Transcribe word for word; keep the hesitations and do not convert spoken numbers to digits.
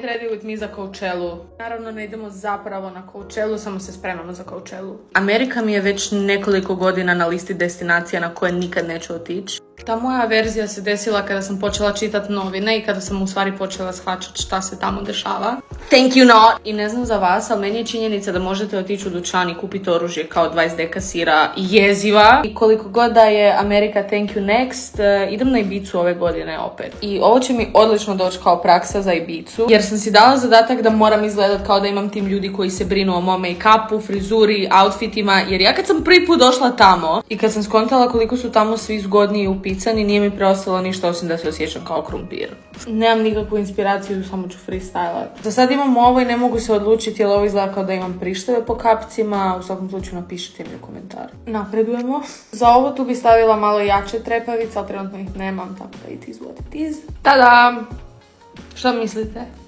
Get ready with me za Coachellu. Naravno ne idemo zapravo na Coachellu, samo se spremamo za Coachellu. Amerika mi je već nekoliko godina na listi destinacija na koje nikad neću otići. Ta moja verzija se desila kada sam počela čitati novine i kada sam u stvari počela shvaćati šta se tamo dešava. Thank you not! I ne znam za vas, ali meni je činjenica da možete otići u dućan i kupiti oružje kao dvadeset deka sira jeziva. I koliko god da je Amerika thank you next, uh, idem na Ibicu ove godine opet. I ovo će mi odlično doći kao praksa za Ibicu, jer sam si dala zadatak da moram izgledat kao da imam tim ljudi koji se brinu o mom make-upu, frizuri, outfitima, jer ja kad sam prvi put došla tamo i kad sam skontala koliko su tamo svi zgodni i upicani, nije mi preostalo ništa osim da se osjećam kao krumpir. Nemam nikakvu inspiraciju, samo ću freestylat. Za sad imam ovo i ne mogu se odlučiti, jer ovo izgleda kao da imam prištave po kapcima. U svakom slučaju napišite mi u komentar. Napredujemo. Za ovo tu bi stavila malo jače trepavice, ali trenutno ih nemam, tako da it is what it is. Tada! Što mislite?